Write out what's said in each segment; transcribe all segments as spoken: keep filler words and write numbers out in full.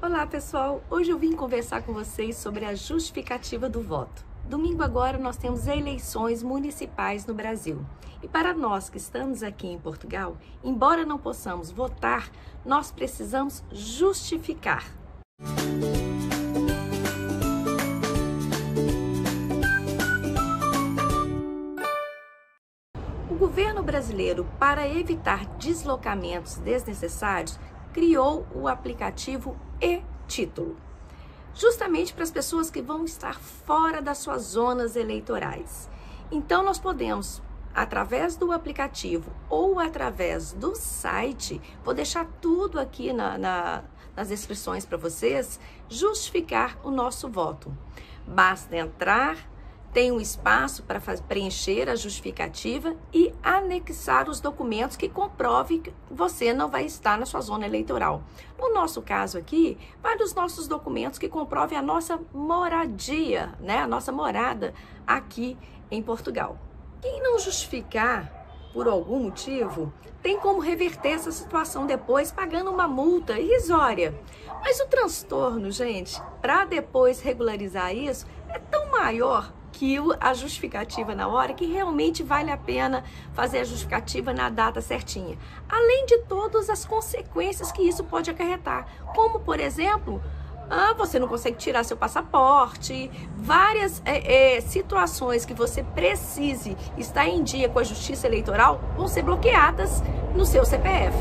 Olá pessoal, hoje eu vim conversar com vocês sobre a justificativa do voto. Domingo agora nós temos eleições municipais no Brasil. E para nós que estamos aqui em Portugal, embora não possamos votar, nós precisamos justificar. O governo brasileiro, para evitar deslocamentos desnecessários, criou o aplicativo e-Título, justamente para as pessoas que vão estar fora das suas zonas eleitorais. Então nós podemos, através do aplicativo ou através do site, vou deixar tudo aqui na, na, nas descrições para vocês, justificar o nosso voto. Basta entrar, tem um espaço para preencher a justificativa e anexar os documentos que comprovem que você não vai estar na sua zona eleitoral. No nosso caso aqui, vai dos nossos documentos que comprovem a nossa moradia, né? A nossa morada aqui em Portugal. Quem não justificar por algum motivo, tem como reverter essa situação depois pagando uma multa irrisória. Mas o transtorno, gente, para depois regularizar isso, é tão maior que a justificativa na hora, que realmente vale a pena fazer a justificativa na data certinha. Além de todas as consequências que isso pode acarretar, como, por exemplo, ah, você não consegue tirar seu passaporte, várias é, é, situações que você precise estar em dia com a Justiça Eleitoral vão ser bloqueadas no seu C P F.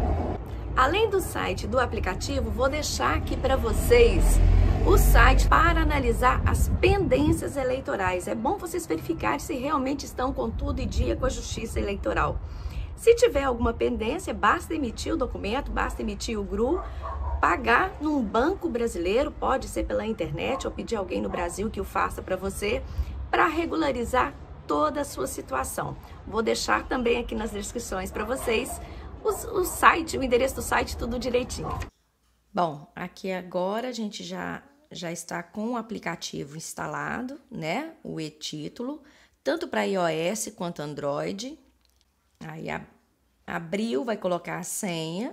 Além do site do aplicativo, vou deixar aqui para vocês o site para analisar as pendências eleitorais. É bom vocês verificarem se realmente estão com tudo em dia com a Justiça Eleitoral. Se tiver alguma pendência, basta emitir o documento, basta emitir o G R U, pagar num banco brasileiro, pode ser pela internet ou pedir alguém no Brasil que o faça para você, para regularizar toda a sua situação. Vou deixar também aqui nas descrições para vocês o, o site, o endereço do site, tudo direitinho. Bom, aqui agora a gente já, já está com o aplicativo instalado, né? O e-Título, tanto para iOS quanto Android. Aí a, abriu, vai colocar a senha.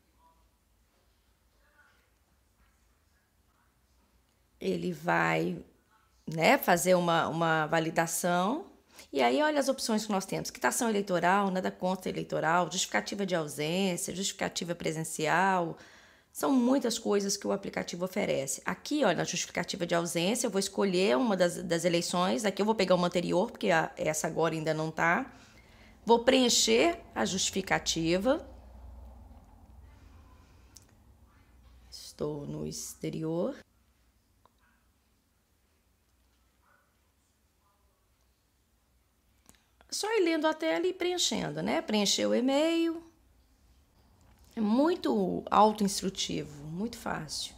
Ele vai, né, fazer uma, uma validação. E aí, olha as opções que nós temos. Quitação eleitoral, nada contra eleitoral, justificativa de ausência, justificativa presencial. São muitas coisas que o aplicativo oferece. Aqui, olha, na justificativa de ausência, eu vou escolher uma das, das eleições. Aqui eu vou pegar uma anterior, porque a, essa agora ainda não está. Vou preencher a justificativa. Estou no exterior. Só ir lendo a tela e preenchendo, né? Preencher o e-mail. É muito auto-instrutivo, muito fácil.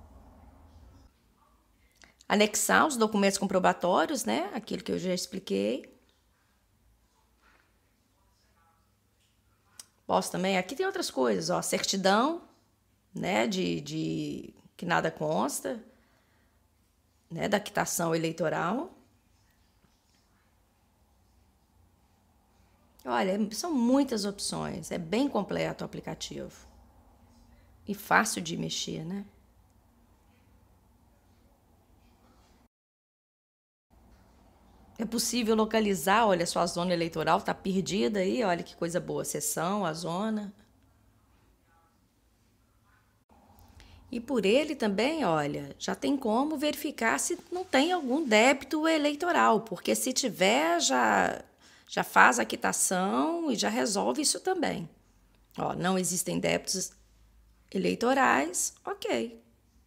Anexar os documentos comprobatórios, né? Aquilo que eu já expliquei. Posso também, aqui tem outras coisas, ó, certidão, né? De, de que nada consta, né? Da quitação eleitoral. Olha, são muitas opções, é bem completo o aplicativo. E fácil de mexer, né? É possível localizar, olha, sua zona eleitoral está perdida aí, olha que coisa boa, a seção, a zona. E por ele também, olha, já tem como verificar se não tem algum débito eleitoral, porque se tiver, já... já faz a quitação e já resolve isso também. Ó, não existem débitos eleitorais, ok.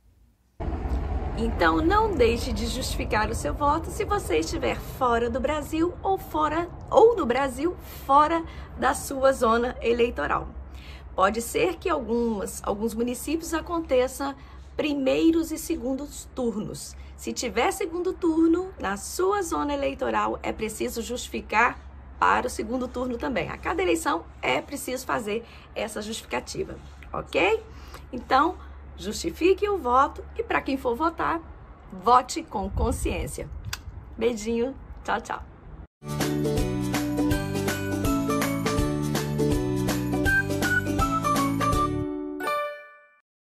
Então não deixe de justificar o seu voto se você estiver fora do Brasil ou fora ou no Brasil fora da sua zona eleitoral. Pode ser que algumas, alguns municípios aconteçam primeiros e segundos turnos. Se tiver segundo turno na sua zona eleitoral, é preciso justificar para o segundo turno também. A cada eleição é preciso fazer essa justificativa, ok? Então, justifique o voto e para quem for votar, vote com consciência. Beijinho, tchau, tchau.